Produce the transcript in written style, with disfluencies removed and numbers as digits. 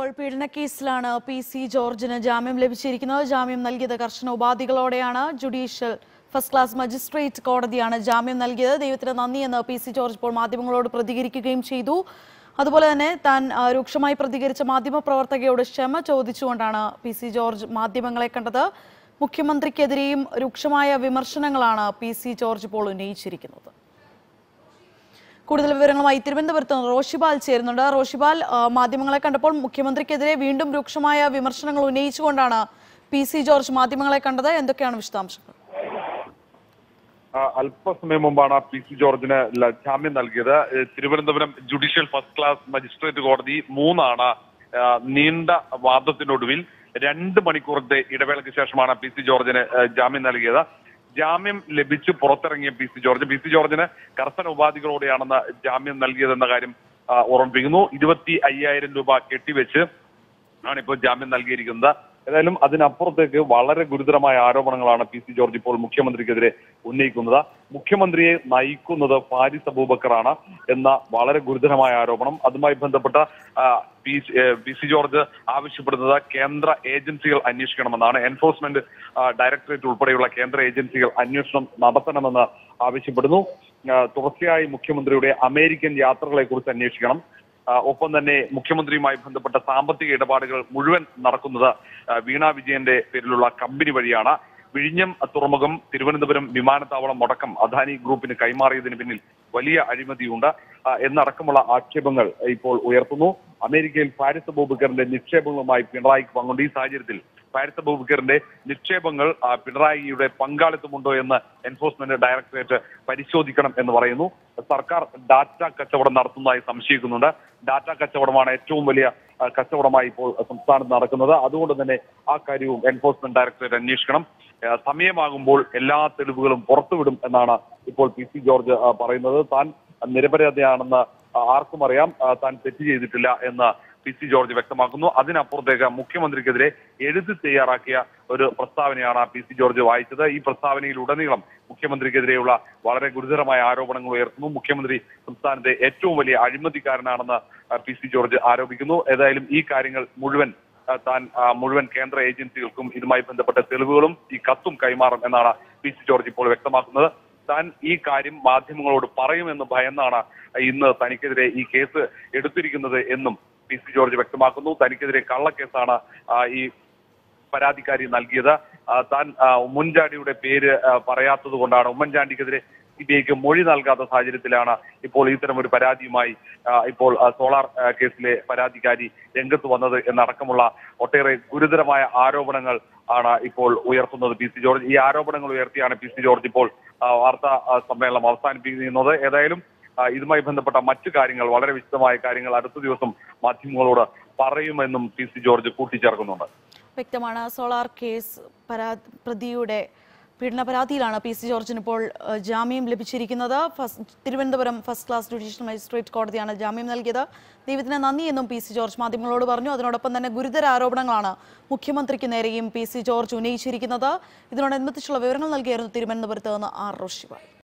ഇപ്പോൾ പീഡനക്കേസിലാണ് പി.സി. ജോർജിന് ജാമ്യം ലഭിച്ചിരിക്കുന്നത്. ജാമ്യം നൽകിയത് കർശന ഉപാധികളോടെയാണ്. ജുഡീഷ്യൽ ഫസ്റ്റ് ക്ലാസ് മജിസ്ട്രേറ്റ് കോടതിയാണ് ജാമ്യം നൽകിയത്. ദൈവത്തിന് നന്ദിയെന്ന് പി.സി. ജോർജ് ഇപ്പോൾ മാധ്യമങ്ങളോട് പ്രതികരിക്കുകയും ചെയ്തു. അതുപോലെ തന്നെ താൻ രൂക്ഷമായി പ്രതികരിച്ച മാധ്യമപ്രവർത്തകയോട് ക്ഷമ ചോദിച്ചുകൊണ്ടാണ് പി.സി. ജോർജ് മാധ്യമങ്ങളെ കണ്ടത്. മുഖ്യമന്ത്രിക്കെതിരെയും രൂക്ഷമായ വിമർശനങ്ങളാണ് പി.സി. ജോർജ് ഇപ്പോൾ ഉന്നയിച്ചിരിക്കുന്നത്. കൂടുതൽ വിവരങ്ങളുമായി തിരുവനന്തപുരത്ത് റോഷിബാൽ ചേരുന്നുണ്ട്. റോഷിബാൽ, മാധ്യമങ്ങളെ കണ്ടപ്പോൾ മുഖ്യമന്ത്രിക്കെതിരെ വീണ്ടും രൂക്ഷമായ വിമർശനങ്ങൾ ഉന്നയിച്ചുകൊണ്ടാണ് പി.സി. ജോർജ് മാധ്യമങ്ങളെ കണ്ടത്. എന്തൊക്കെയാണ് വിശദാംശങ്ങൾ? അല്പസമയം മുമ്പാണ് പി.സി. ജോർജിന് ജാമ്യം നൽകിയത്. Thiruvananthapuram judicial first class magistrate കോടതി 3 നീണ്ട വാദത്തിനൊടുവിൽ 2 മണിക്കൂറിന്റെ ഇടവേളയ്ക്ക് ശേഷമാണ് പി.സി. ജോർജിന് ജാമ്യം നൽകിയത്. ജാമ്യം ലഭിച്ച് പുറത്തിറങ്ങിയ പി.സി. ജോർജിന് കർശന ഉപാധികളോടെയാണെന്ന് ജാമ്യം നൽകിയതെന്ന കാര്യം ഓർമ്മിപ്പിക്കുന്നു. 25,000 രൂപ കെട്ടിവെച്ച് ആണ് ഇപ്പോൾ ജാമ്യം നൽകിയിരിക്കുന്നത്. ഏതായാലും അതിനപ്പുറത്തേക്ക് വളരെ ഗുരുതരമായ ആരോപണങ്ങളാണ് പി.സി. ജോർജ് ഇപ്പോൾ മുഖ്യമന്ത്രിക്കെതിരെ ഉന്നയിക്കുന്നത്. മുഖ്യമന്ത്രിയെ നയിക്കുന്നത് ഫാരിസ് അബൂബക്കറാണ് എന്ന വളരെ ഗുരുതരമായ ആരോപണം. അതുമായി ബന്ധപ്പെട്ട പി.സി. ജോർജ് ആവശ്യപ്പെടുന്നത് കേന്ദ്ര ഏജൻസികൾ അന്വേഷിക്കണമെന്നാണ്. എൻഫോഴ്സ്മെന്റ് ഡയറക്ടറേറ്റ് ഉൾപ്പെടെയുള്ള കേന്ദ്ര ഏജൻസികൾ അന്വേഷണം നടത്തണമെന്ന് ആവശ്യപ്പെടുന്നു. തുടർച്ചയായി മുഖ്യമന്ത്രിയുടെ അമേരിക്കൻ യാത്രകളെ കുറിച്ച് അന്വേഷിക്കണം. ഒപ്പം തന്നെ മുഖ്യമന്ത്രിയുമായി ബന്ധപ്പെട്ട സാമ്പത്തിക ഇടപാടുകൾ മുഴുവൻ നടക്കുന്നത് വീണ വിജയന്റെ പേരിലുള്ള കമ്പനി വഴിയാണ്. വിഴിഞ്ഞം തുറമുഖം, തിരുവനന്തപുരം വിമാനത്താവളം അടക്കം അദാനി ഗ്രൂപ്പിന് കൈമാറിയതിന് പിന്നിൽ വലിയ അഴിമതിയുണ്ട് എന്നടക്കമുള്ള ആക്ഷേപങ്ങൾ ഇപ്പോൾ ഉയർത്തുന്നു. അമേരിക്കയിൽ ഫാരിസ് അബൂബക്കറിന്റെ നിക്ഷേപങ്ങളുമായി പിണറായിക്ക് പങ്കുണ്ട്. ഈ സാഹചര്യത്തിൽ ഫാരിസ് അബൂബക്കറിന്റെ നിക്ഷേപങ്ങൾ പിണറായിയുടെ പങ്കാളിത്തമുണ്ടോ എന്ന് എൻഫോഴ്സ്മെന്റ് ഡയറക്ടറേറ്റ് പരിശോധിക്കണം എന്ന് പറയുന്നു. സർക്കാർ ഡാറ്റ കച്ചവടം നടത്തുന്നതായി സംശയിക്കുന്നുണ്ട്. ഡാറ്റ കച്ചവടമാണ് ഏറ്റവും വലിയ കച്ചവടമായി ഇപ്പോൾ സംസ്ഥാനത്ത് നടക്കുന്നത്. അതുകൊണ്ട് തന്നെ ആ കാര്യവും എൻഫോഴ്സ്മെന്റ് ഡയറക്ടറേറ്റ് അന്വേഷിക്കണം. സമയമാകുമ്പോൾ എല്ലാ തെളിവുകളും പുറത്തുവിടും എന്നാണ് ഇപ്പോൾ പി.സി. ജോർജ് പറയുന്നത്. താൻ നിരപരാധിയാണെന്ന് ആർക്കും അറിയാം, താൻ തെറ്റ് ചെയ്തിട്ടില്ല എന്ന് പി.സി. ജോർജ് വ്യക്തമാക്കുന്നു. അതിനപ്പുറത്തേക്ക് മുഖ്യമന്ത്രിക്കെതിരെ എഴുതി തയ്യാറാക്കിയ ഒരു പ്രസ്താവനയാണ് പി.സി. ജോർജ് വായിച്ചത്. ഈ പ്രസ്താവനയിൽ ഉടനീളം മുഖ്യമന്ത്രിക്കെതിരെയുള്ള വളരെ ഗുരുതരമായ ആരോപണങ്ങൾ ഉയർത്തുന്നു. മുഖ്യമന്ത്രി സംസ്ഥാനത്തെ ഏറ്റവും വലിയ അഴിമതിക്കാരനാണെന്ന് പി.സി. ജോർജ് ആരോപിക്കുന്നു. ഏതായാലും ഈ കാര്യങ്ങൾ മുഴുവൻ കേന്ദ്ര ഏജൻസികൾക്കും ഇതുമായി ബന്ധപ്പെട്ട തെളിവുകളും ഈ കത്തും കൈമാറും എന്നാണ് പി.സി. ജോർജ് ഇപ്പോൾ വ്യക്തമാക്കുന്നത്. താൻ ഈ കാര്യം മാധ്യമങ്ങളോട് പറയുമെന്ന് ഭയന്നാണ് ഇന്ന് തനിക്കെതിരെ ഈ കേസ് എടുത്തിരിക്കുന്നത് എന്നും പി.സി. ജോർജ് വ്യക്തമാക്കുന്നു. തനിക്കെതിരെ കള്ളക്കേസാണ് ഈ പരാതിക്കാരി നൽകിയത്. താൻ ഉമ്മൻചാണ്ടിയുടെ പേര് പറയാത്തത് കൊണ്ടാണ്, ഉമ്മൻചാണ്ടിക്കെതിരെ സിബിഐക്ക് മൊഴി നൽകാത്ത സാഹചര്യത്തിലാണ് ഇപ്പോൾ ഇത്തരം ഒരു പരാതിയുമായി ഇപ്പോൾ സോളാർ കേസിലെ പരാതിക്കാരി രംഗത്ത് വന്നത് എന്നടക്കമുള്ള ഒട്ടേറെ ഗുരുതരമായ ആരോപണങ്ങൾ ആണ് ഇപ്പോൾ ഉയർത്തുന്നത് പി.സി. ജോർജ്. ഈ ആരോപണങ്ങൾ ഉയർത്തിയാണ് പി.സി. ജോർജ് ഇപ്പോൾ വാർത്താ സമ്മേളനം അവസാനിപ്പിക്കുന്നത്. ഏതായാലും ഇതുമായി ബന്ധപ്പെട്ട മറ്റു കാര്യങ്ങൾ, വളരെ വിശദമായ കാര്യങ്ങൾ അടുത്ത ദിവസം മാധ്യമങ്ങളോട് പറയുമെന്നും പി.സി. ജോർജ് കൂട്ടിച്ചേർക്കുന്നുണ്ട്. വ്യക്തമാണ്. സോളാർ കേസ് പ്രതിയുടെ പീഡന പരാതിയിലാണ് പി.സി. ജോർജിന് ഇപ്പോൾ ജാമ്യം ലഭിച്ചിരിക്കുന്നത്. Thiruvananthapuram first class judicial magistrate കോടതിയാണ് ജാമ്യം നൽകിയത്. ദൈവത്തിന് നന്ദി എന്നും പി.സി. ജോർജ് മാധ്യമങ്ങളോട് പറഞ്ഞു. അതിനോടൊപ്പം തന്നെ ഗുരുതര ആരോപണങ്ങളാണ് മുഖ്യമന്ത്രിക്ക് നേരെയും പി.സി. ജോർജ് ഉന്നയിച്ചിരിക്കുന്നത്. ഇതിനോടനുബന്ധിച്ചുള്ള വിവരങ്ങൾ നൽകിയായിരുന്നു തിരുവനന്തപുരത്ത് നിന്ന് ആർ. റോഷിബാൽ.